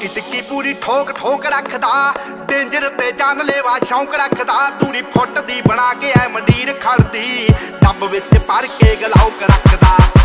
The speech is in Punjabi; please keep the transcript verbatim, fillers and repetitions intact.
ਟਿੱਕੀ ਟਿੱਕੀ ਪੂਰੀ ਠੋਕ ਠੋਕ ਰੱਖਦਾ, ਡੇਂਜਰ ਤੇ ਜਾਨਲੇਵਾ ਸ਼ੌਂਕ ਰੱਖਦਾ। ਦੂਰੀ ਫੁੱਟ ਦੀ ਬਣਾ ਕੇ ਐ ਮੰਡੀਰ ਖੜਦੀ, ਡੱਬ ਵਿੱਚ ਭਰ ਕੇ ਗਲਾਉਕ ਰੱਖਦਾ।